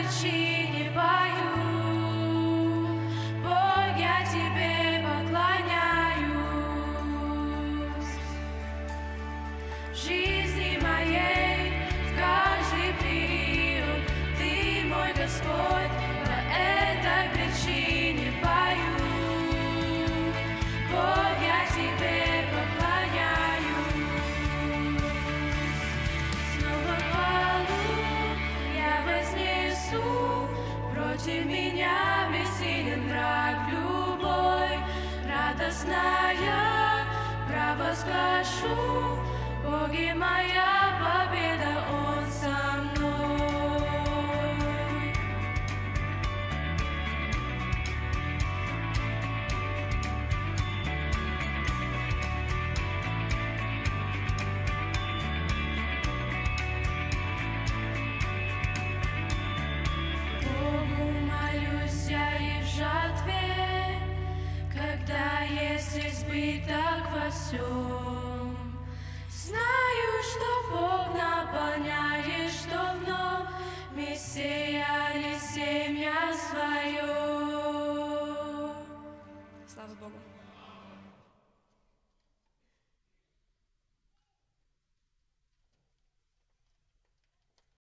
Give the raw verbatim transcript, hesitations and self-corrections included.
причине пою. Бог, я тебе поклоняюсь. В жизни моей, в каждый период, Ты мой Господь, по этой причине пою. Бог, я тебе поклоняюсь. Снова хвалу я вознесу, против меня бессилен враг любой. Радостная провозглашу, Боги, моя победа, Он со мной. Богу молюсь я и в жатве, когда есть избыток во всем. Знаю, что Бог наполняет, что вновь Мессия.